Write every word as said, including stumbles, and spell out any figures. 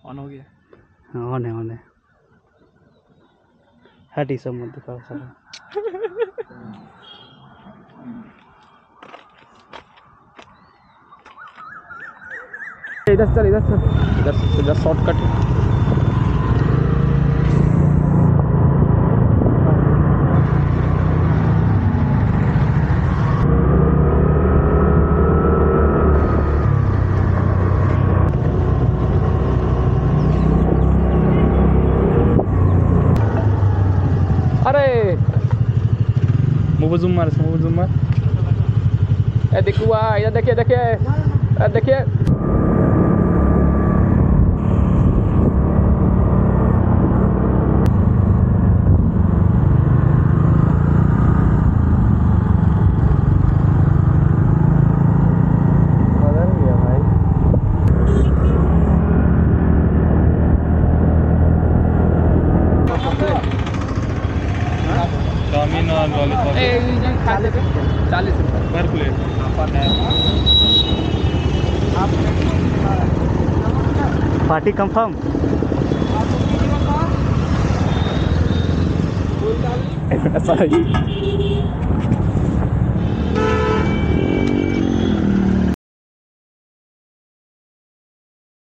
On हो गया। हाँ ऑन है ऑन है। हट, ये सब मत दिखाओ सारा। इधर चल, इधर चल, इधर से इधर शॉर्टकट है। अरे मुँह जूम मार, मुँह जूम मार। ए देखुआ, इधर देखिए देखिए देखिए। चाउमीन और लॉलीपॉप चालीस रुपये पर प्लेट। Party confirm. ऐसा ही